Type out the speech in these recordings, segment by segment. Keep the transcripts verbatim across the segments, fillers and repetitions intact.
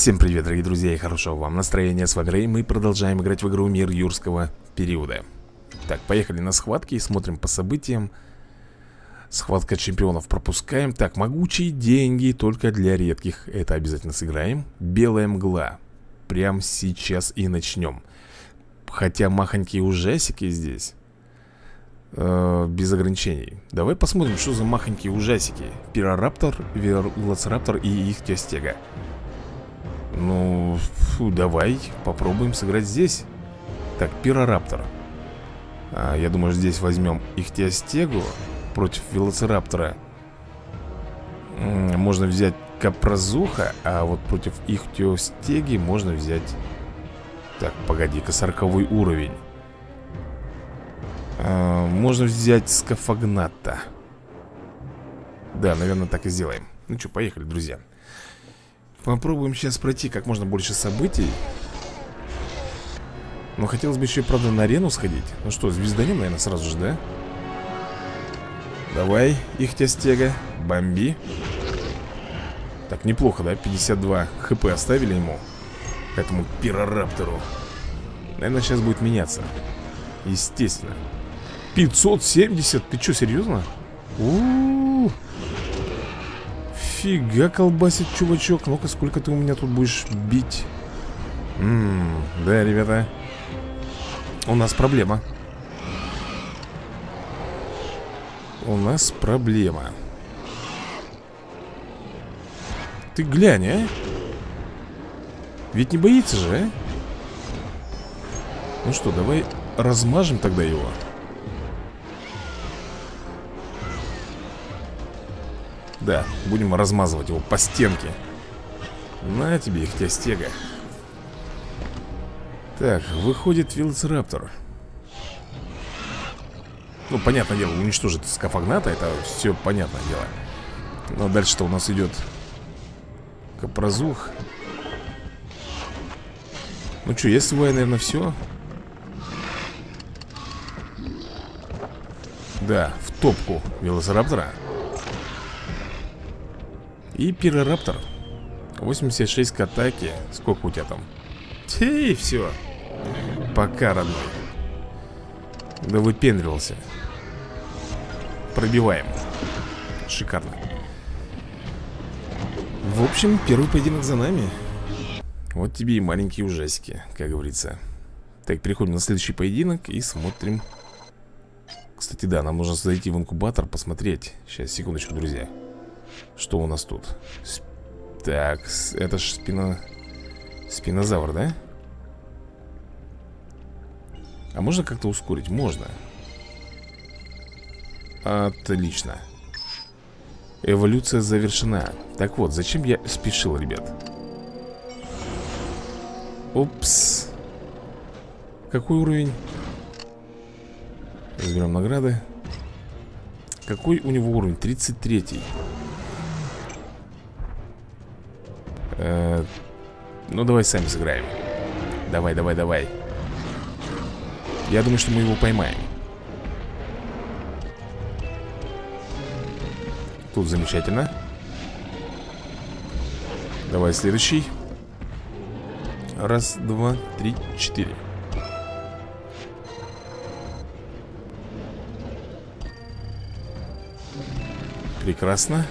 Всем привет, дорогие друзья, и хорошего вам настроения. С вами Рэй, мы продолжаем играть в игру Мир Юрского периода. Так, поехали на схватки и смотрим по событиям. Схватка чемпионов пропускаем. Так, могучие деньги только для редких. Это обязательно сыграем. Белая мгла. Прямо сейчас и начнем. Хотя махонькие ужасики здесь э, без ограничений. Давай посмотрим, что за махонькие ужасики. Пирораптор, Велоцираптор и их тестега. Ну, фу, давай попробуем сыграть здесь. Так, Пирораптор. а, Я думаю, здесь возьмем Ихтиостегу против Велоцираптора. М-м, Можно взять Капрозуха, а вот против Ихтиостеги можно взять... Так, погоди-ка, сороковой уровень. а, Можно взять Скафагната. Да, наверное, так и сделаем. Ну что, поехали, друзья. Попробуем сейчас пройти как можно больше событий. Но хотелось бы еще, правда, на арену сходить. Ну что, звезданем, наверное, сразу же, да? Давай, Ихтиостега, бомби. Так, неплохо, да? пятьдесят два хп оставили ему, этому Пирораптору. Наверное, сейчас будет меняться. Естественно. пятьсот семьдесят, ты что, серьезно? У-у-у. Фига колбасит, чувачок. Ну-ка, сколько ты у меня тут будешь бить? Ммм, да, ребята, у нас проблема. У нас проблема. Ты глянь, а? Ведь не боится же, а? Ну что, давай размажем тогда его. Да, будем размазывать его по стенке. На тебе, Ихтиостега. Так, выходит Велоцираптор. Ну, понятное дело, уничтожит Скафагната. Это все понятное дело. Но дальше-то у нас идет Капрозух. Ну что, если вы, наверное, все. Да, в топку Велоцираптора. И Пирораптор. восемьдесят шесть к атаке. Сколько у тебя там? И все. Пока, родной. Да выпендривался. Пробиваем. Шикарно. В общем, первый поединок за нами. Вот тебе и маленькие ужасики, как говорится. Так, переходим на следующий поединок и смотрим. Кстати, да, нам нужно зайти в инкубатор, посмотреть. Сейчас, секундочку, друзья. Что у нас тут? Сп... Так, это ж спино... спинозавр, да? А можно как-то ускорить? Можно. Отлично. Эволюция завершена. Так вот, зачем я спешил, ребят? Упс. Какой уровень? Разберем награды. Какой у него уровень? тридцать третий. Э, ну, давай сами сыграем. Давай, давай, давай. Я думаю, что мы его поймаем. Тут замечательно. Давай следующий. Раз, два, три, четыре. Прекрасно.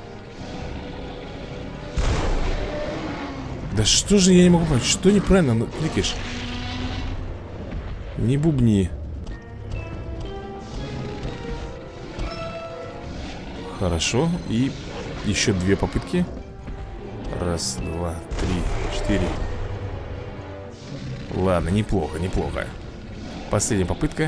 Да что же я не могу понять? Что неправильно кликаешь? Не бубни. Хорошо. И еще две попытки. Раз, два, три, четыре. Ладно, неплохо, неплохо. Последняя попытка.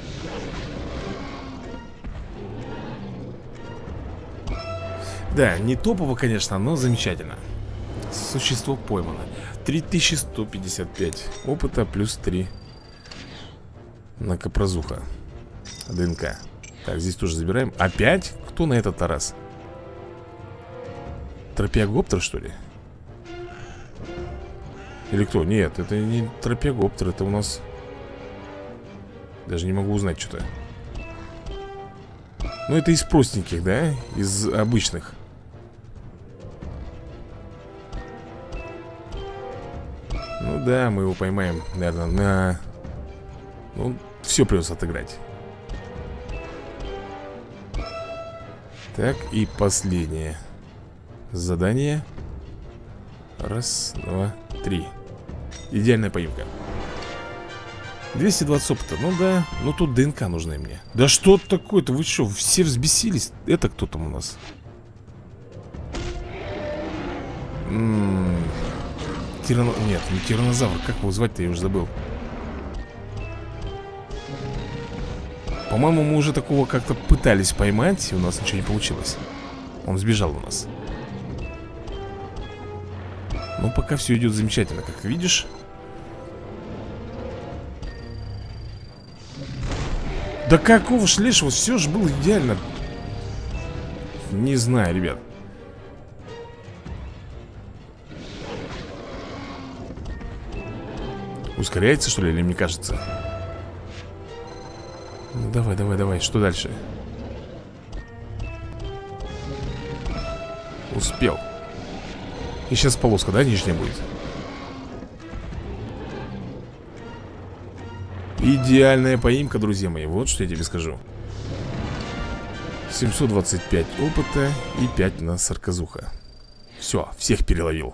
Да, не топово, конечно, но замечательно. Существо поймано. три тысячи сто пятьдесят пять опыта плюс три на Капрозуха. ДНК. Так, здесь тоже забираем. Опять? Кто на этот раз? Тропиогоптер, что ли? Или кто? Нет, это не Тропиогоптер. Это у нас... Даже не могу узнать что-то. Ну, это из простеньких, да? Из обычных. Ну да, мы его поймаем, наверное, на... Ну, все придется отыграть. Так, и последнее задание. Раз, два, три. Идеальная поимка. двести двадцать опыта, ну да. Ну тут ДНК нужна мне. Да что такое-то, вы что, все взбесились? Это кто там у нас? М-м-м. Тирано... Нет, не тиранозавр. Как его звать-то, я уже забыл. По-моему, мы уже такого как-то пытались поймать, и у нас ничего не получилось. Он сбежал у нас. Ну, пока все идет замечательно, как видишь. Да какого ж лешего, все же было идеально. Не знаю, ребят. Ускоряется, что ли, или мне кажется? Ну, давай, давай, давай, что дальше? Успел. И сейчас полоска, да, нижняя будет? Идеальная поимка, друзья мои. Вот что я тебе скажу. семьсот двадцать пять опыта и пять на сарказуха. Все, всех переловил.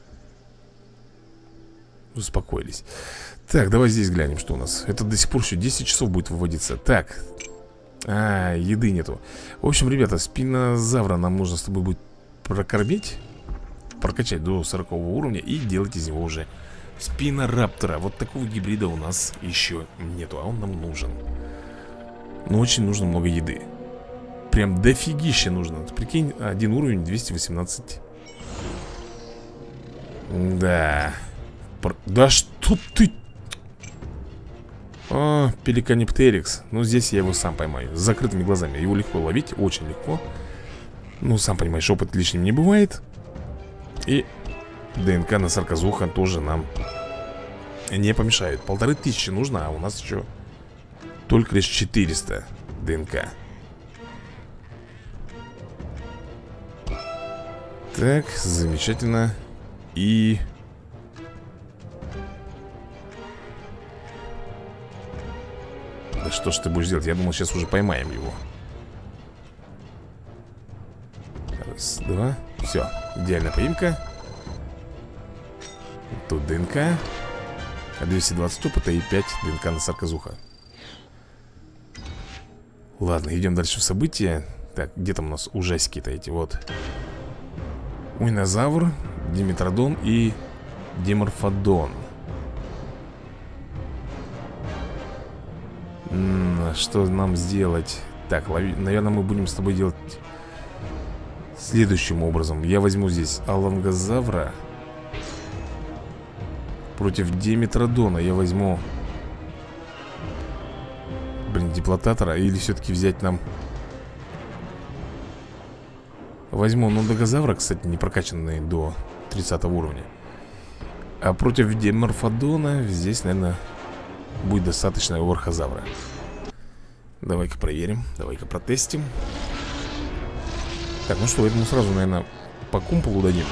Успокоились. Так, давай здесь глянем, что у нас. Это до сих пор еще десять часов будет выводиться. Так. А, еды нету. В общем, ребята, спинозавра нам нужно с тобой будет прокормить, прокачать до сорокового уровня и делать из него уже спинораптора. Вот такого гибрида у нас еще нету, а он нам нужен. Но очень нужно много еды. Прям дофигища нужно. Прикинь, один уровень двести восемнадцать. Да. Да что ты... А, пеликаниптерикс. Ну, здесь я его сам поймаю. С закрытыми глазами. Его легко ловить, очень легко. Ну, сам понимаешь, опыт лишним не бывает. И ДНК на сарказуха тоже нам не помешает. Полторы тысячи нужно, а у нас еще только лишь четыреста ДНК. Так, замечательно. И... Да что ж ты будешь делать? Я думал, сейчас уже поймаем его. Раз, два. Все, идеальная поимка. Тут ДНК. двести двадцать опыта и пять ДНК на сарказуха. Ладно, идем дальше в события. Так, где там у нас ужастики-то эти? Вот. Уйнозавр, Диметродон и Диморфодон. М-м, что нам сделать? Так, лови... наверное, мы будем с тобой делать следующим образом. Я возьму здесь Алангозавра. Против Диметродона я возьму, блин, Диплотатора. Или все-таки взять нам... Возьму Нодогозавра, кстати, не прокачанный до тридцатого уровня. А против Диморфодона здесь, наверное, будет достаточно Орхозавра. Давай-ка проверим, давай-ка протестим. Так, ну что, этому сразу, наверное, по кумполу дадим.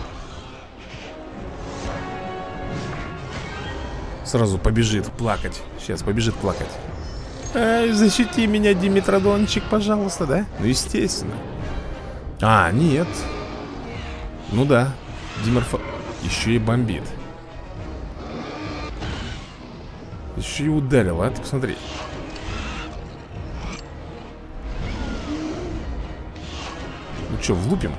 Сразу побежит плакать. Сейчас побежит плакать. Ай, защити меня, Диметродончик, пожалуйста, да? Ну, естественно. А, нет. Ну да, Диморфо... Еще и бомбит. Еще и ударил, а? Ты посмотри. Ну что, влупим?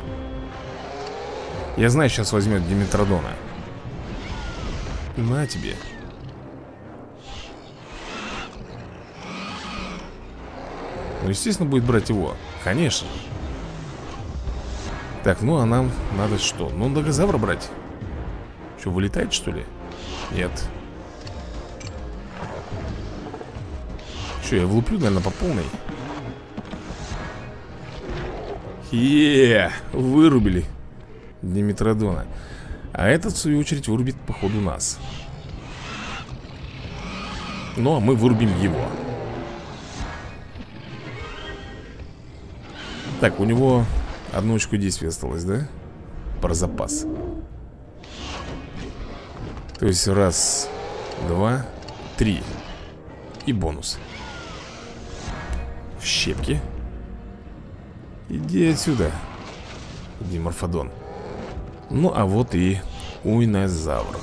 Я знаю, сейчас возьмет Диметродона. На тебе. Ну, естественно, будет брать его. Конечно. Так, ну а нам надо что? Ну, Нодогозавра брать. Что, вылетает, что ли? Нет. Что, я влуплю, наверное, по полной? Еее, вырубили Диметродона. А этот, в свою очередь, вырубит, походу, нас. Ну, а мы вырубим его. Так, у него одну очку действия осталось, да? Про запас. То есть раз, два, три. И бонус. В щепки. Иди отсюда, Диморфодон. Ну, а вот и уйнозавр.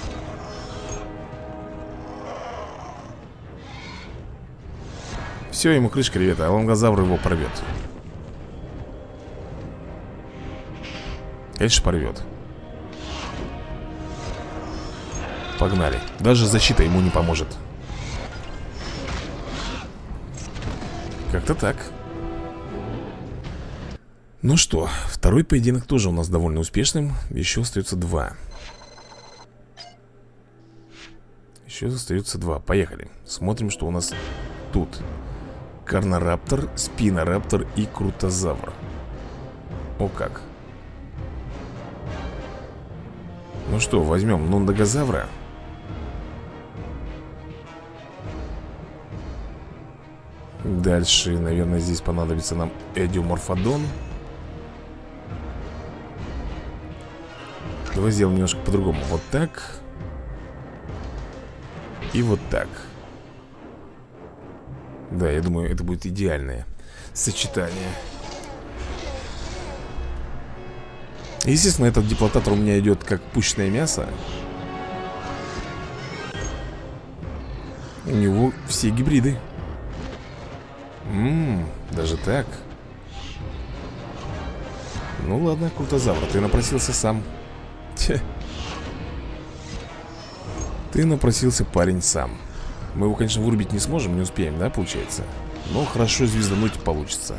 Все, ему крышка, ребята, а лонгозавр его порвет. Конечно, порвет. Погнали. Даже защита ему не поможет. Как-то так. Ну что, второй поединок тоже у нас довольно успешным. Еще остается два. Еще остается два. Поехали. Смотрим, что у нас тут. Карнораптор, Спинораптор и Крутозавр. О как. Ну что, возьмем Нундагозавра. Дальше, наверное, здесь понадобится нам Эдиоморфодон. Давай сделаем немножко по-другому. Вот так. И вот так. Да, я думаю, это будет идеальное сочетание. Естественно, этот диплотатор у меня идет как пушечное мясо. У него все гибриды. Ммм, даже так. Ну ладно, Крутозавр, ты напросился сам. Че. Ты напросился, парень, сам. Мы его, конечно, вырубить не сможем, не успеем, да, получается? Но хорошо звездануть получится.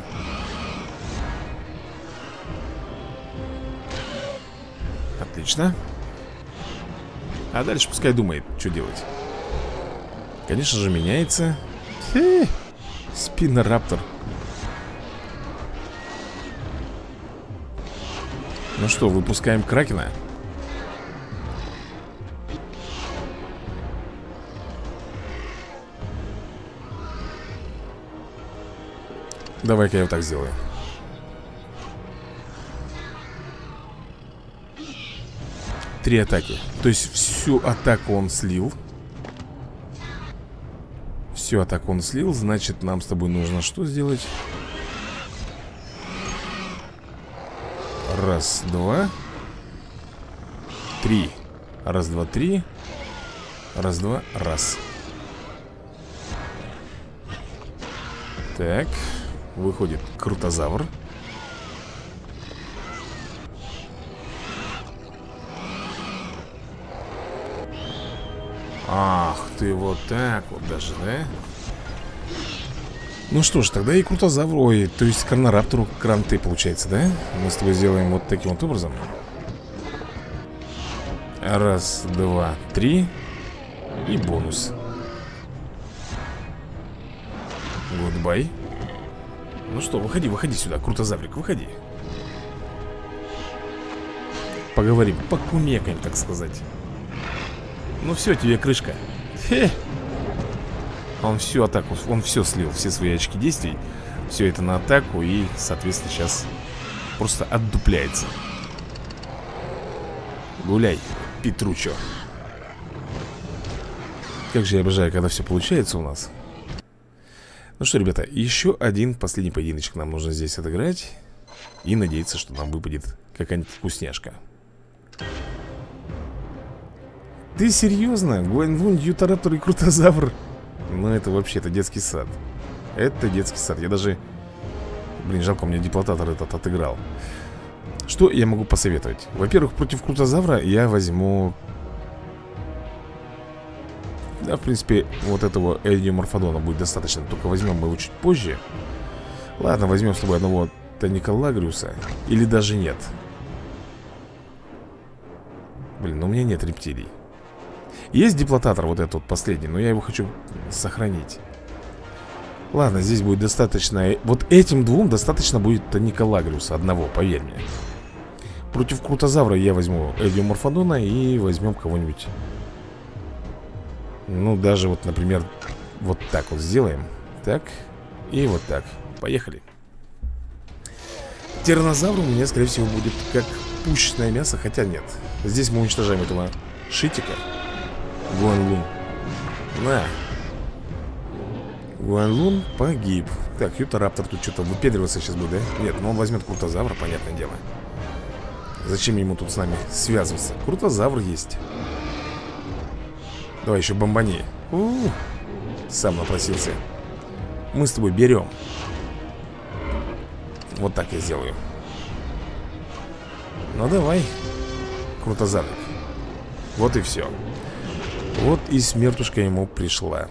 Отлично. А дальше пускай думает, что делать. Конечно же, меняется. Хе, Спинораптор. Ну что, выпускаем Кракена. Давай-ка я вот так сделаю. Три атаки. То есть всю атаку он слил. Всю атаку он слил. Значит, нам с тобой нужно что сделать? Раз, два. Три. Раз, два, три. Раз, два, раз. Так. Выходит Крутозавр. Ах ты, вот так вот даже, да? Ну что ж, тогда и Крутозавр. Ой, то есть Карнораптору кранты получается, да? Мы с тобой сделаем вот таким вот образом. Раз, два, три. И бонус. Гудбай. Ну что, выходи, выходи сюда, Крутозаврик, выходи. Поговорим, покумекаем, так сказать. Ну все, тебе крышка. Хе. Он всю атаку, он все слил, все свои очки действий. Все это на атаку и, соответственно, сейчас просто отдупляется. Гуляй, Петручо. Как же я обожаю, когда все получается у нас. Ну что, ребята, еще один последний поединочек нам нужно здесь отыграть. И надеяться, что нам выпадет какая-нибудь вкусняшка. Ты серьезно? Гуаньвунь, Ютараптор и Крутозавр? Ну это вообще, это детский сад. Это детский сад, я даже... Блин, жалко, у меня диплотатор этот отыграл. Что я могу посоветовать? Во-первых, против Крутозавра я возьму... Да, в принципе, вот этого Эдиоморфодона будет достаточно. Только возьмем мы его чуть позже. Ладно, возьмем с тобой одного Таниколагриуса. Или даже нет. Блин, ну у меня нет рептилий. Есть диплотатор вот этот вот последний, но я его хочу сохранить. Ладно, здесь будет достаточно... Вот этим двум достаточно будет Таниколагриуса одного, поверь мне. Против Крутозавра я возьму Эдиоморфодона и возьмем кого-нибудь... Ну, даже вот, например, вот так вот сделаем. Так, и вот так. Поехали. Тираннозавр у меня, скорее всего, будет как пушечное мясо, хотя нет. Здесь мы уничтожаем этого шитика. Гуанлун. На. Гуанлун погиб. Так, Ютараптор тут что-то выпендриваться сейчас будет, да? Нет, ну он возьмет Крутозавра, понятное дело. Зачем ему тут с нами связываться? Крутозавр есть. Давай еще бомбани. У-у-у. Сам напросился. Мы с тобой берем. Вот так я сделаю. Ну давай, Крутозавр. Вот и все. Вот и смертушка ему пришла.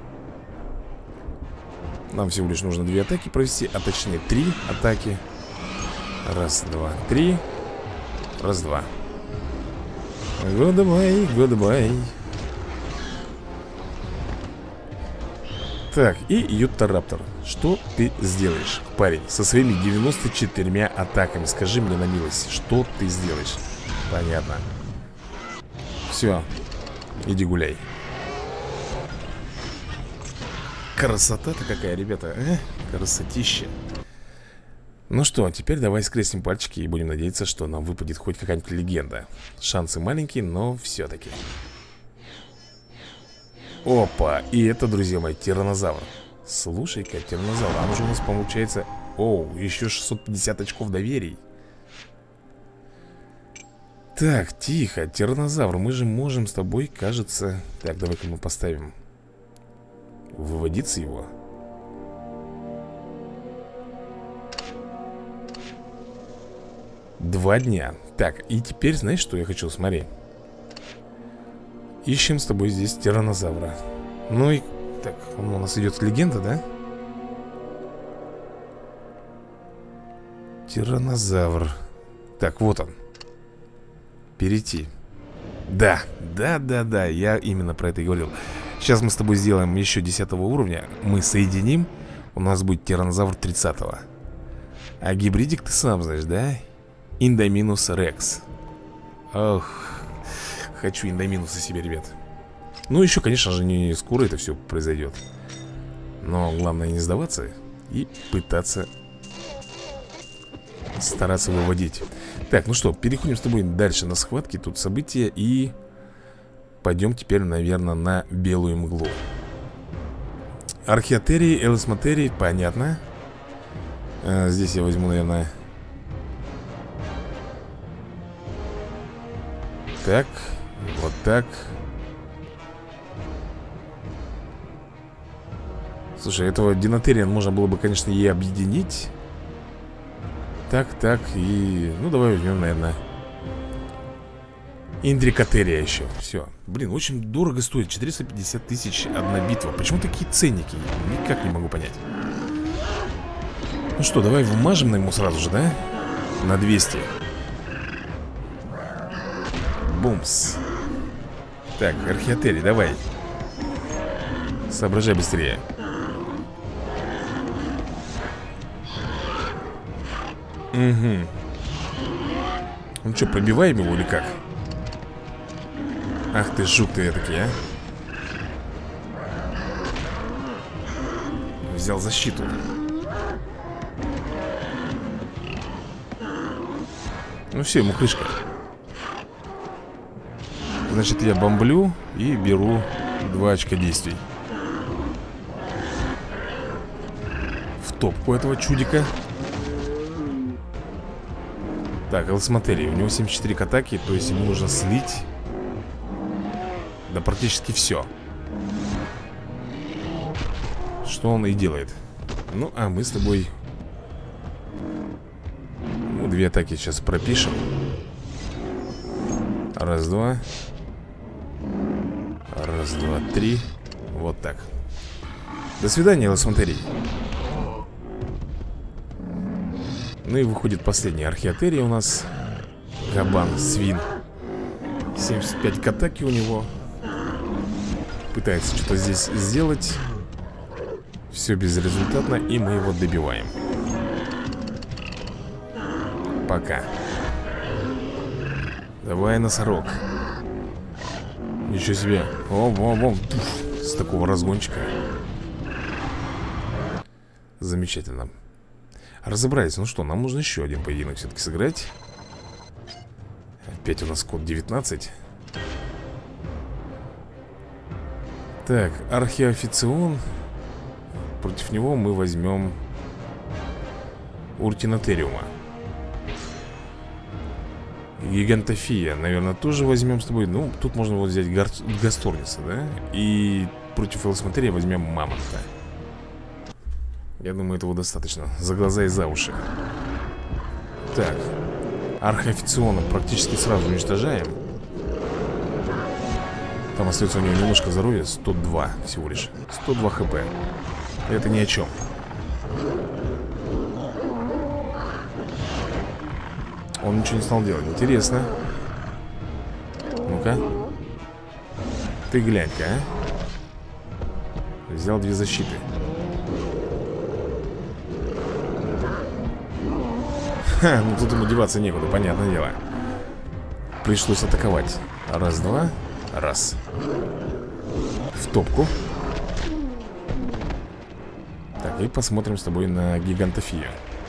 Нам всего лишь нужно две атаки провести, а точнее три атаки. Раз, два, три. Раз, два. Goodbye, goodbye. Так, и Ютараптор. Что ты сделаешь, парень, со своими девяноста четырьмя атаками? Скажи мне на милость, что ты сделаешь? Понятно. Все, иди гуляй. Красота-то какая, ребята, а? Красотища. Ну что, теперь давай скрестим пальчики и будем надеяться, что нам выпадет хоть какая-нибудь легенда. Шансы маленькие, но все-таки. Опа, и это, друзья мои, тираннозавр. Слушай-ка, тираннозавр, а уже у нас получается... Оу, еще шестьсот пятьдесят очков доверий. Так, тихо, тираннозавр, мы же можем с тобой, кажется... Так, давай-ка мы поставим выводиться его. Два дня. Так, и теперь, знаешь, что я хочу? Смотри. Ищем с тобой здесь тираннозавра. Ну и... Так, у нас идет легенда, да? Тираннозавр. Так, вот он. Перейти. Да, да, да, да, я именно про это и говорил. Сейчас мы с тобой сделаем еще десятого уровня. Мы соединим. У нас будет тираннозавр тридцатого. А гибридик ты сам знаешь, да? Индоминус Рекс. Ох, хочу Индоминуса себе, ребят. Ну, еще, конечно же, не скоро это все произойдет. Но главное не сдаваться и пытаться стараться выводить. Так, ну что, переходим с тобой дальше на схватки. Тут события и пойдем теперь, наверное, на белую мглу. Археотерии, элосматерии, понятно. а, Здесь я возьму, наверное... Так, вот так. Слушай, этого Динотериан можно было бы, конечно, и объединить. Так, так, и... Ну, давай возьмем, наверное, Индрикотерия еще. Все. Блин, очень дорого стоит. четыреста пятьдесят тысяч одна битва. Почему такие ценники? Никак не могу понять. Ну что, давай вмажем на ему сразу же, да? На двести. Бумс. Так, Археотерия, давай. Соображай быстрее. Угу. Ну что, пробиваем его или как? Ах ты, жук ты этакий, а. Взял защиту. Ну все, ему крышка. Значит, я бомблю и беру два очка действий. В топку этого чудика. Так, элосматерия. У него семьдесят четыре к атаке, то есть ему нужно слить. Да практически все. Что он и делает. Ну, а мы с тобой... Ну, две атаки сейчас пропишем. Раз, два. Раз, два, три. Вот так. До свидания, элосматерий. Ну и выходит последняя археотерия у нас. Кабан, свин. семьдесят пять к атаке у него. Пытается что-то здесь сделать. Все безрезультатно, и мы его добиваем. Пока. Давай, носорог. Ничего себе. О, о, о. С такого разгончика. Замечательно. Разобрались. Ну что, нам нужно еще один поединок все-таки сыграть. Опять у нас код девятнадцать. Так, архиофицион. Против него мы возьмем Уртинотериума. Гигантофия, наверное, тоже возьмем с тобой. Ну, тут можно вот взять Гар... Гасторниса, да? И против Элсматерия возьмем Мамонта. Я думаю, этого достаточно. За глаза и за уши. Так, архиофициона практически сразу уничтожаем. Там остается у него немножко здоровья. сто два всего лишь. сто два хп. Это ни о чем. Он ничего не стал делать. Интересно. Ну-ка. Ты глянь-ка, а. Взял две защиты. Ха, ну тут ему деваться некуда, понятное дело. Пришлось атаковать. Раз, два. Раз. В топку. Так, и посмотрим с тобой на Гигантофию.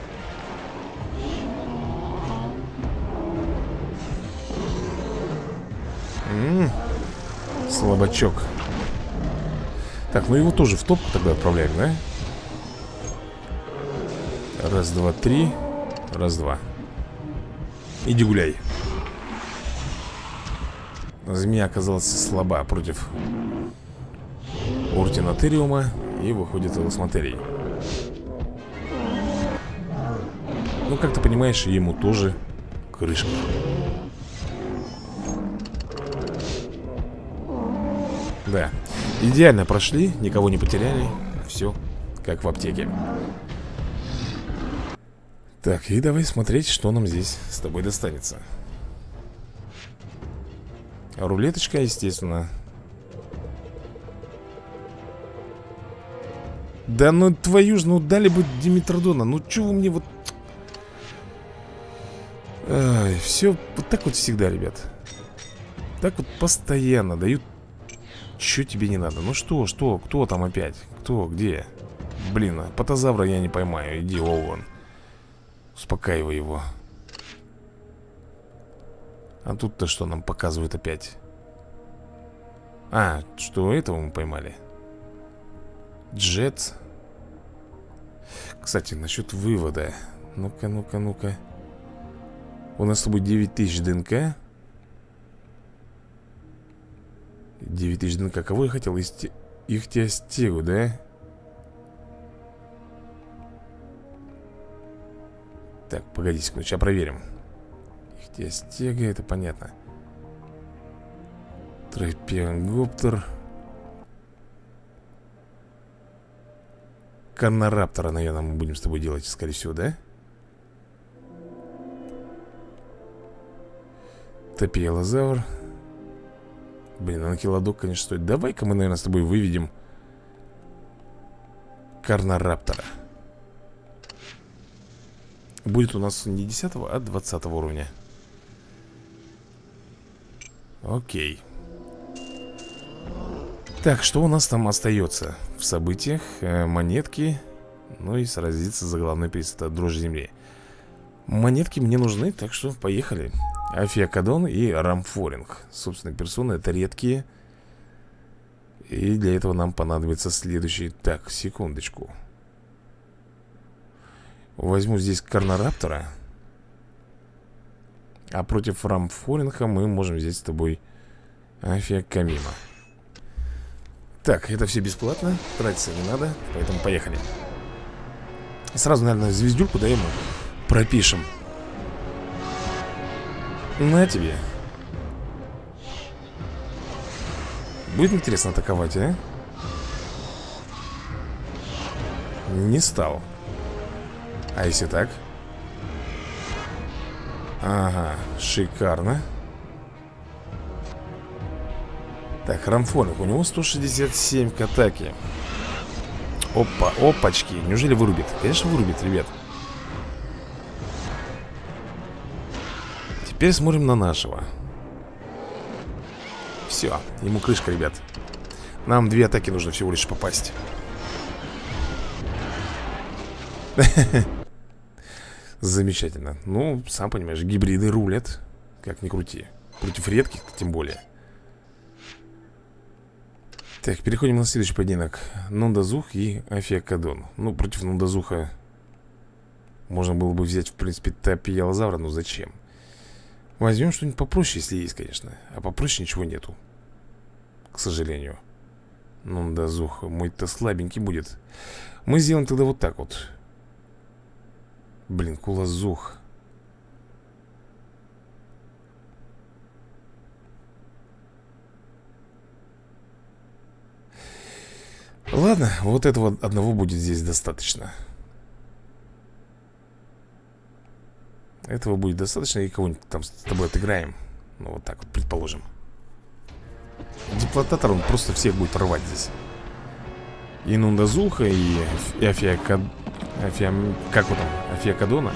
М-м, слабачок. Так, ну его тоже в топку тогда отправляем, да? Раз, два, три. Раз, два. Иди гуляй. Змея оказалась слаба против Уртинотериума. И выходит Элсматерий. Ну, как ты понимаешь, ему тоже крышка. Да, идеально прошли, никого не потеряли. Все как в аптеке. Так, и давай смотреть, что нам здесь с тобой достанется. Рулеточка, естественно. Да ну твою ж, ну дали бы Димитродона. Ну чё вы мне вот... Ай, все вот так вот всегда, ребят. Так вот постоянно дают. Чё тебе не надо? Ну что, что, кто там опять? Кто, где? Блин, а патозавра я не поймаю. Иди, вон. Успокаивай его. А тут-то что нам показывают опять? А, что этого мы поймали? Джет. Кстати, насчет вывода. Ну-ка, ну-ка, ну-ка. У нас с тобой девять тысяч ДНК. девять тысяч ДНК. Кого я хотел? Исти... Ихтиостегу, да? Так, погоди секунду, сейчас проверим. Ихтиостега, это понятно. Тропиангоптер. Карнораптора, наверное, мы будем с тобой делать, скорее всего, да? Топиелозавр. Блин, анкилодок, конечно, стоит. Давай-ка мы, наверное, с тобой выведем Карнораптора. Будет у нас не десятого, а двадцатого уровня. Окей. Так, что у нас там остается в событиях? Э, монетки. Ну и сразиться за главный приз. Это дрожь земли. Монетки мне нужны, так что поехали. Афиакадон и Рамфоринг. Собственные персоны, это редкие. И для этого нам понадобится следующий. Так, секундочку. Возьму здесь Карнораптора. А против Рамфоринга мы можем взять с тобой Афиакамима. Так, это все бесплатно. Тратиться не надо, поэтому поехали. Сразу, наверное, звездюльку даем ему. Пропишем. На тебе. Будет интересно атаковать, а? Не стал. А если так? Ага, шикарно. Так, Рамфоринг, у него сто шестьдесят семь к атаке. Опа, опачки. Неужели вырубит? Конечно вырубит, ребят. Теперь смотрим на нашего. Все, ему крышка, ребят. Нам две атаки нужно всего лишь попасть. Замечательно. Ну, сам понимаешь, гибриды рулят. Как ни крути. Против редких тем более. Так, переходим на следующий поединок. Нондазух и Афиакадон. Ну, против Нондазуха можно было бы взять, в принципе, Тапиялозавра, но зачем? Возьмем что-нибудь попроще, если есть, конечно. А попроще ничего нету, к сожалению. Нондазух мой-то слабенький будет. Мы сделаем тогда вот так вот. Блин, Кулазух. Ладно, вот этого одного будет здесь достаточно. Этого будет достаточно. И кого-нибудь там с тобой отыграем. Ну вот так вот, предположим. Деплотатор, он просто всех будет рвать здесь. И Нондазуха, и, и Афиакад... Афиа... Как вот там? Афиакадона?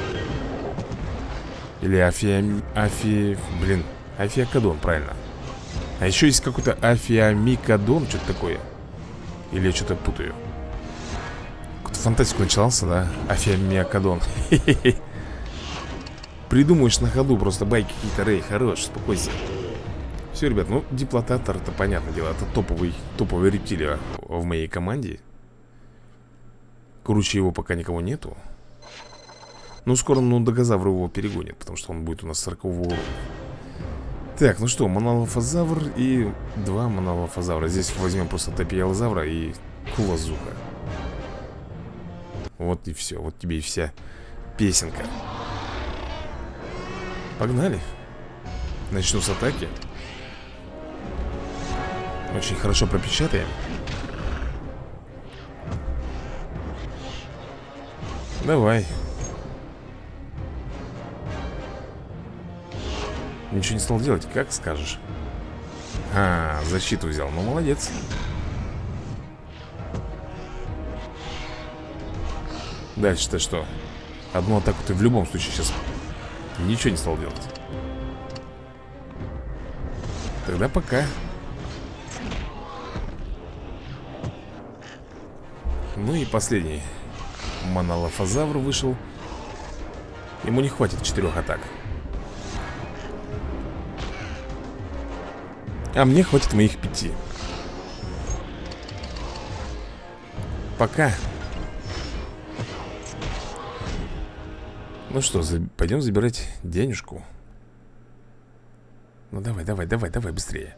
Или Афиа... Афи... Блин, Афиакадон, правильно. А еще есть какой-то Афиамикадон, что-то такое. Или я что-то путаю. Какую-то фантастику начался, да? Афиамикадон. Придумаешь на ходу просто байки какие-то, Рэй, хорош, успокойся. Все, ребят, ну, Деплотатор, это понятное дело. Это топовый, топовый рептилия в моей команде. Круче его пока никого нету. Ну, скоро Нондагозавр его перегонит, потому что он будет у нас сорокового уровня. Так, ну что, Монолофозавр и два Монолофозавра. Здесь возьмем просто Тапиялозавра и Кулазуха. Вот и все, вот тебе и вся песенка. Погнали. Начну с атаки. Очень хорошо пропечатаем. Давай. Ничего не стал делать, как скажешь. А, защиту взял, ну молодец. Дальше-то что? Одну атаку ты в любом случае сейчас ничего не стал делать. Тогда пока. Ну и последний Монолофозавр вышел. Ему не хватит четырех атак. А мне хватит моих пяти. Пока. Ну что, за... пойдем забирать денежку. Ну давай, давай, давай, давай быстрее.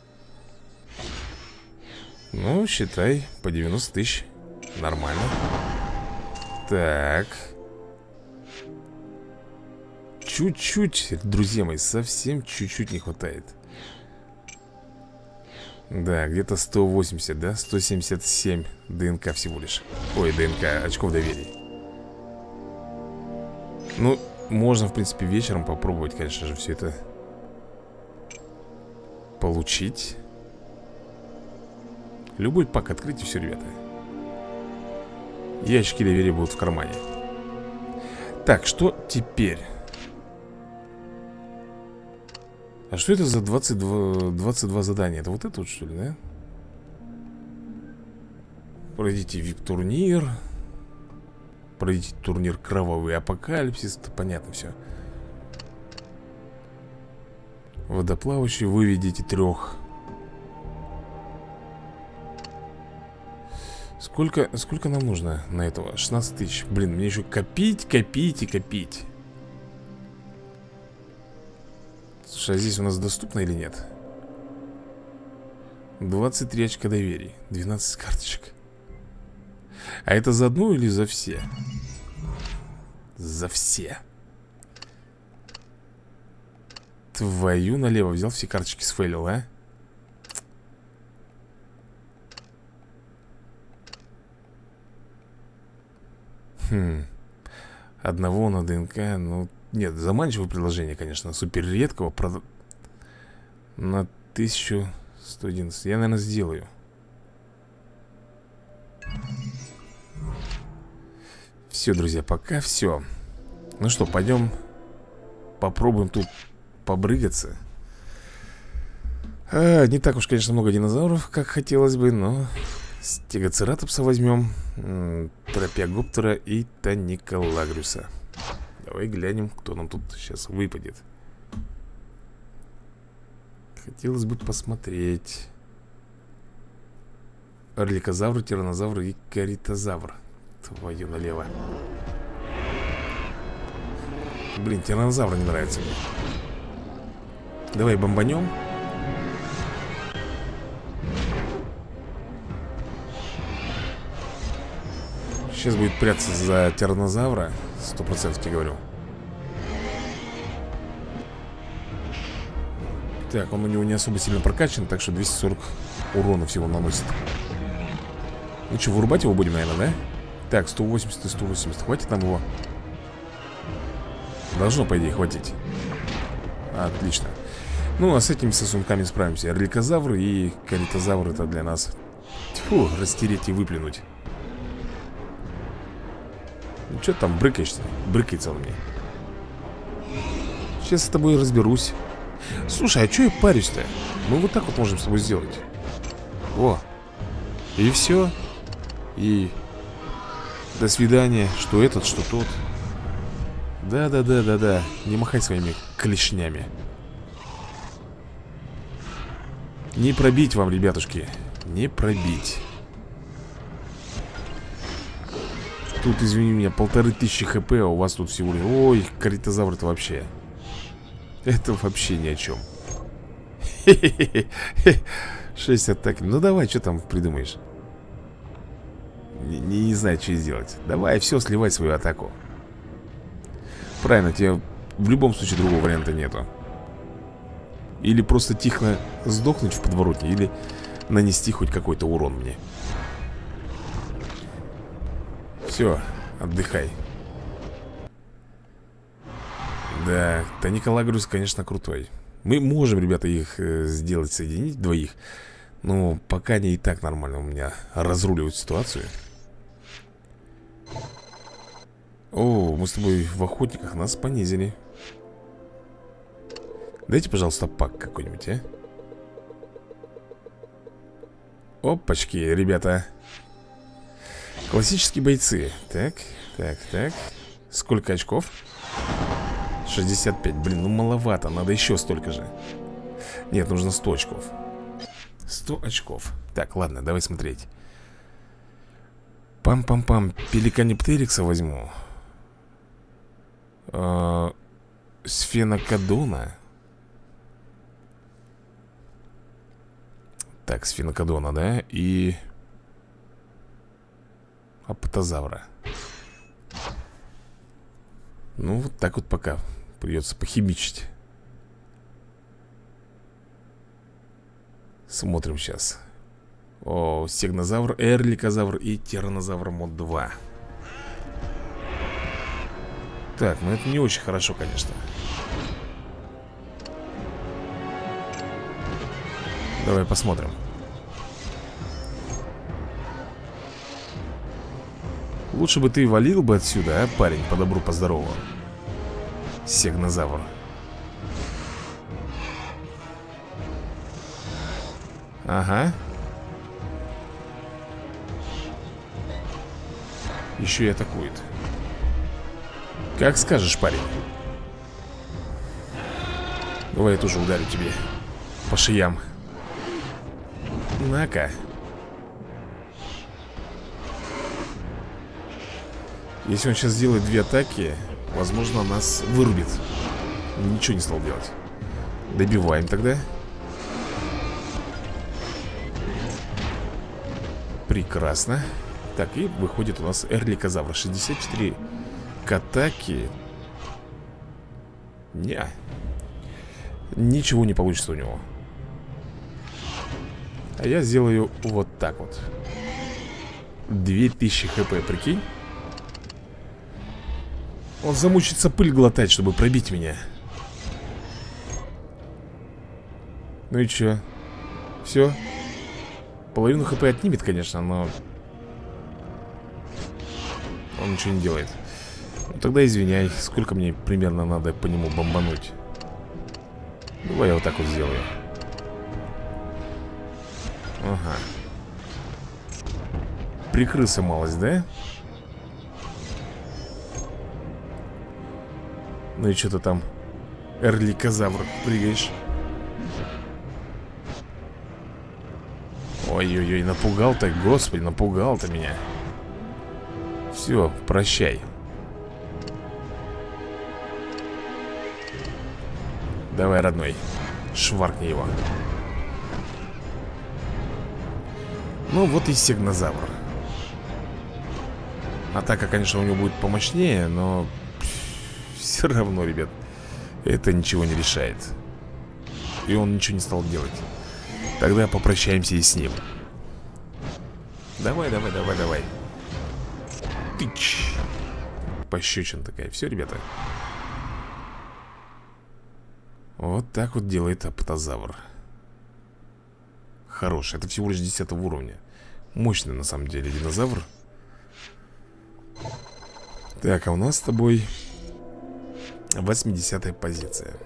Ну, считай, по девяносто тысяч. Нормально. Так. Чуть-чуть, друзья мои, совсем чуть-чуть не хватает. Да, где-то сто восемьдесят, да? сто семьдесят семь ДНК всего лишь. Ой, ДНК, очков доверия. Ну, можно, в принципе, вечером попробовать, конечно же, все это получить. Любой пак открыть и все, ребята. И очки доверия будут в кармане. Так, что теперь? А что это за двадцать два, двадцать два задания? Это вот это вот, что ли, да? Пройдите вип-турнир. Пройдите турнир Кровавый Апокалипсис. Это понятно все. Водоплавающий, выведите трех. Сколько, сколько нам нужно на этого? шестнадцать тысяч. Блин, мне еще копить, копить и копить. Слушай, а здесь у нас доступно или нет? двадцать три очка доверия, двенадцать карточек. А это за одну или за все? За все. Твою налево, взял все карточки, сфейлил, а? Хм. Одного на ДНК, ну... Нет, заманчивое предложение, конечно. Супер редкого прод... на тысячу сто одиннадцать. Я, наверное, сделаю. Все, друзья, пока все. Ну что, пойдем попробуем тут побрыгаться. а, Не так уж, конечно, много динозавров, как хотелось бы, но стегоцератопса возьмем, Тропиогоптера и Таниколагриуса. Давай глянем, кто нам тут сейчас выпадет. Хотелось бы посмотреть. Орликозавр, тиранозавр и каритозавр. Твою налево. Блин, тиранозавр не нравится мне. Давай бомбанем. Сейчас будет прятаться за тиранозавра. Сто процентов тебе говорю. Так, он у него не особо сильно прокачан, так что двести сорок урона всего наносит. Ну что, вырубать его будем, наверное, да? Так, сто восемьдесят и сто восемьдесят. Хватит нам его? Должно, по идее, хватить. Отлично. Ну, а с этими сосунками справимся. Орликозавр и каритозавр — это для нас. Тьфу, растереть и выплюнуть. Ну, что ты там брыкаешься? Брыкается он мне. Сейчас с тобой разберусь. Слушай, а что я парюсь-то? Мы вот так вот можем с тобой сделать. О. И все. И до свидания. Что этот, что тот. Да-да-да-да-да. Не махай своими клешнями. Не пробить вам, ребятушки. Не пробить. Тут, извини меня, полторы тысячи хп, а у вас тут всего лишь... Ой, каритозавр-то вообще. Это вообще ни о чем. Шесть атак. Ну давай, что там придумаешь? Не, не, не знаю, что сделать. Давай, все, сливай свою атаку. Правильно, тебе в любом случае другого варианта нету. Или просто тихо сдохнуть в подворотне, или нанести хоть какой-то урон мне. Все, отдыхай. Да, Тониколагрус, конечно, крутой. Мы можем, ребята, их э, сделать, соединить двоих. Но пока они и так нормально у меня разруливают ситуацию. О, мы с тобой в охотниках, нас понизили. Дайте, пожалуйста, пак какой-нибудь, а? Опачки, ребята. Классические бойцы. Так, так, так. Сколько очков? шестьдесят пять. Блин, ну маловато, надо еще столько же. Нет, нужно сто очков. сто очков. Так, ладно, давай смотреть. Пам-пам-пам. Пеликаниптерикса возьму. э, Сфенокодона. Так, сфенокодона, да? И апатозавра. Ну, вот так вот пока придется похимичить. Смотрим сейчас. О, стегнозавр, эрликозавр и тиранозавр мод два. Так, ну это не очень хорошо, конечно. Давай посмотрим. Лучше бы ты валил бы отсюда, а, парень, по добру, по здорову. Стегнозавр. Ага. Еще и атакует. Как скажешь, парень. Давай я тоже ударю тебе по шеям. На-ка. Если он сейчас сделает две атаки, возможно, нас вырубит. Ничего не стал делать. Добиваем тогда. Прекрасно. Так, и выходит у нас эрликозавр. шестьдесят четыре к атаке. Не. Ничего не получится у него. А я сделаю вот так вот. две тысячи хп, прикинь. Он замучится пыль глотать, чтобы пробить меня. Ну и чё? Все. Половину хп отнимет, конечно, но он ничего не делает. Ну, тогда извиняй. Сколько мне примерно надо по нему бомбануть? Давай я вот так вот сделаю. Ага. Прикрылся малость, да? Ну и что ты там, эрликозавр, прыгаешь? Ой-ой-ой, напугал-то, господи, напугал-то меня. Все, прощай. Давай, родной, шваркни его. Ну, вот и стегнозавр. Атака, конечно, у него будет помощнее, но все равно, ребят, это ничего не решает. И он ничего не стал делать. Тогда попрощаемся и с ним. Давай, давай, давай, давай. Тыч. Пощечина такая. Все, ребята. Вот так вот делает аптозавр. Хороший. Это всего лишь десятого уровня. Мощный, на самом деле, динозавр. Так, а у нас с тобой восьмидесятая позиция.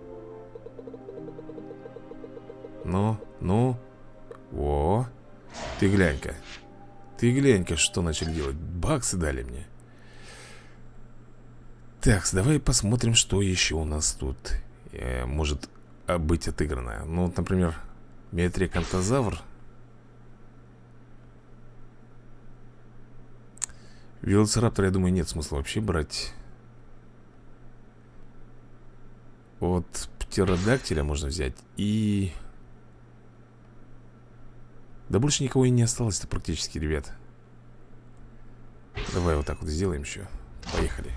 Ну, ну. О, ты глянь-ка. Ты глянь-ка, что начали делать. Баксы дали мне. Так, давай посмотрим, что еще у нас тут э, может быть отыграно. Ну, вот, например, Метриакантозавр. Велоцираптор, я думаю, нет смысла вообще брать. Вот птеродактиля можно взять. И... Да больше никого и не осталось-то практически, ребят. Давай вот так вот сделаем еще. Поехали.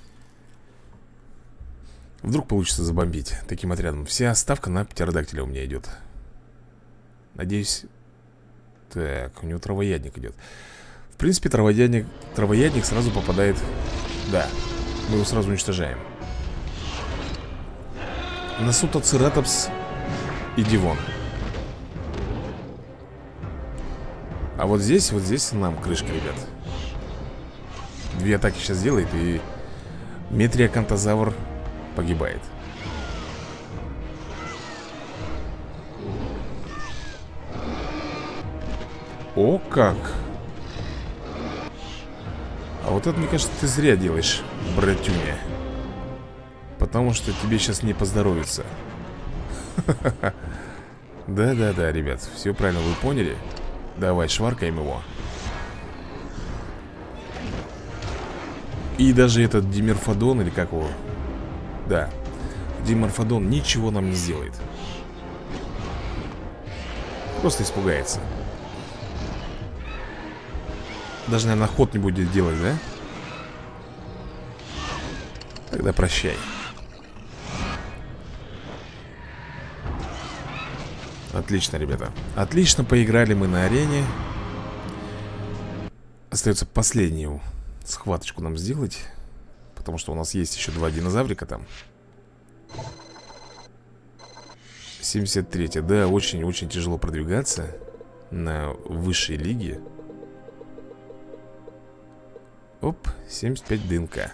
Вдруг получится забомбить таким отрядом. Вся ставка на птеродактиля у меня идет. Надеюсь. Так, у него травоядник идет. В принципе, травоядник, травоядник сразу попадает. Да, мы его сразу уничтожаем. Насутоцератопс и Дивон. А вот здесь, вот здесь нам крышка, ребят. Две атаки сейчас делает, и Метриакантозавр погибает. О, как! А вот это, мне кажется, ты зря делаешь, братюня. Потому что тебе сейчас не поздоровится. Да-да-да, ребят, все правильно вы поняли. Давай, шваркаем его. И даже этот диморфодон, или как его? Да, диморфодон ничего нам не сделает. Просто испугается. Даже, наверное, ход не будет делать, да? Тогда прощай. Отлично, ребята. Отлично поиграли мы на арене. Остается последнюю схваточку нам сделать. Потому что у нас есть еще два динозаврика там. семьдесят третья. Да, очень-очень тяжело продвигаться на высшей лиге. Оп, семьдесят пять ДНК.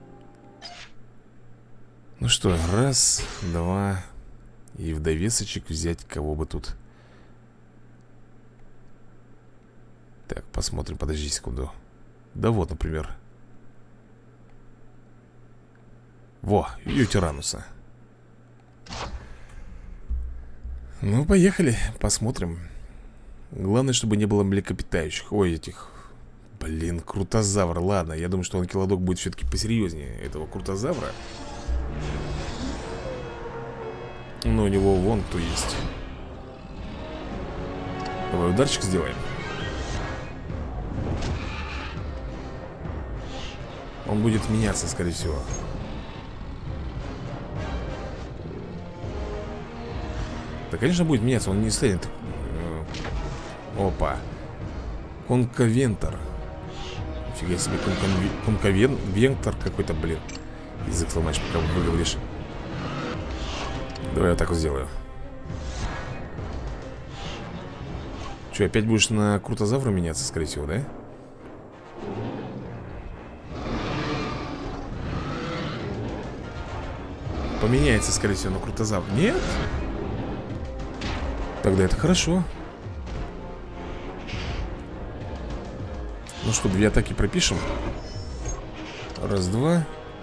Ну что, раз, два. И в довесочек взять кого бы тут. Так, посмотрим, подожди секунду. Да вот, например. Во, Ютирануса. Ну, поехали, посмотрим. Главное, чтобы не было млекопитающих. Ой, этих. Блин, крутозавр. Ладно, я думаю, что он килодок будет все-таки посерьезнее этого крутозавра. Но у него вон кто есть. Давай ударчик сделаем. Он будет меняться, скорее всего. Да, конечно, будет меняться, он не станет. Опа. Конковентор. Нифига себе, конковентор какой-то, блин. Язык сломаешь, пока выговоришь. Давай я так вот сделаю. Че, опять будешь на крутозавра меняться, скорее всего, да? Поменяется, скорее всего, на крутозавр. Нет? Тогда это хорошо. Ну что, две атаки пропишем. Раз, два.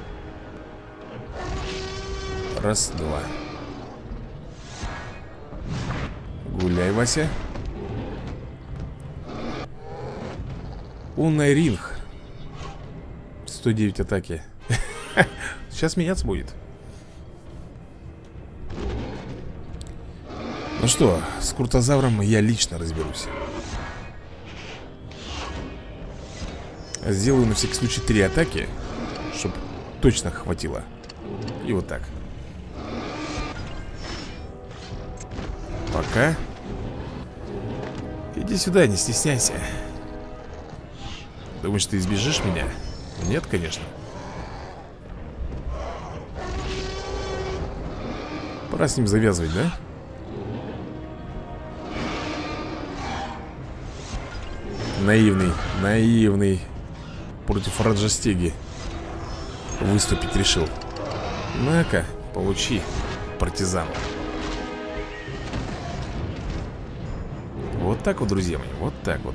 Раз, два. Гуляй, Вася. Унный ринг. сто девять атаки. Сейчас меняться будет. Ну что, с Крутозавром я лично разберусь. Сделаю на всякий случай три атаки, чтобы точно хватило. И вот так. Пока. Иди сюда, не стесняйся. Думаешь, ты избежишь меня? Нет, конечно. Пора с ним завязывать, да? Наивный, наивный. Против Раджастеги выступить решил. На-ка, получи, партизан. Вот так вот, друзья мои, вот так вот.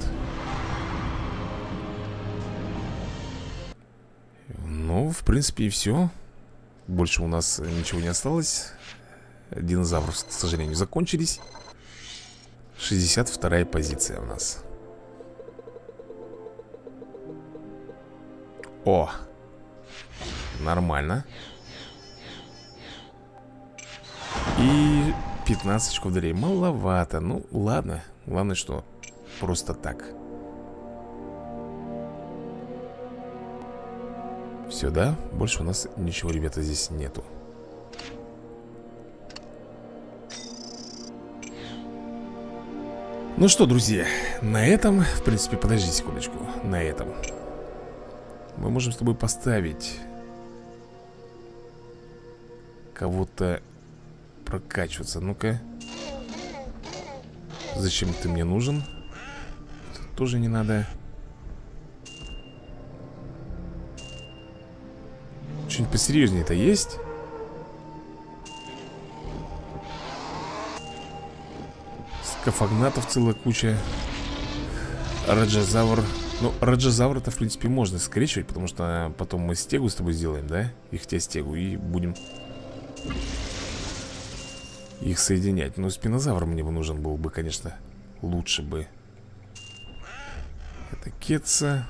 Ну, в принципе, и все. Больше у нас ничего не осталось. Динозавров, к сожалению, закончились. шестьдесят вторая позиция у нас. О! Нормально. И пятнадцать очков доверия. Маловато. Ну, ладно. Главное, что просто так. Все, да? Больше у нас ничего, ребята, здесь нету. Ну что, друзья, на этом, в принципе, подожди секундочку. На этом мы можем с тобой поставить кого-то прокачиваться. Ну-ка. Зачем ты мне нужен? Тут тоже не надо. Что-нибудь посерьезнее-то есть? Скафагнатов целая куча. Раджазавр. Ну, Раджазавра-то, в принципе, можно скрещивать, потому что потом мы стегу с тобой сделаем, да? Ихтиостегу, и будем их соединять. Но спинозавр мне бы нужен был бы, конечно. Лучше бы. Это Кетса.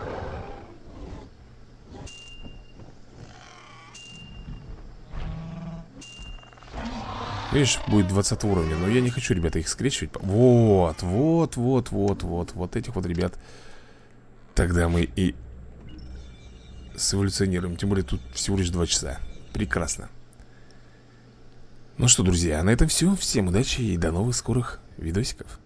Видишь, будет двадцатого уровня. Но я не хочу, ребята, их скрещивать. Вот, вот, вот, вот, вот. Вот этих вот ребят. Тогда мы и сэволюционируем. Тем более тут всего лишь два часа. Прекрасно. Ну что, друзья, на этом все. Всем удачи и до новых скорых видосиков.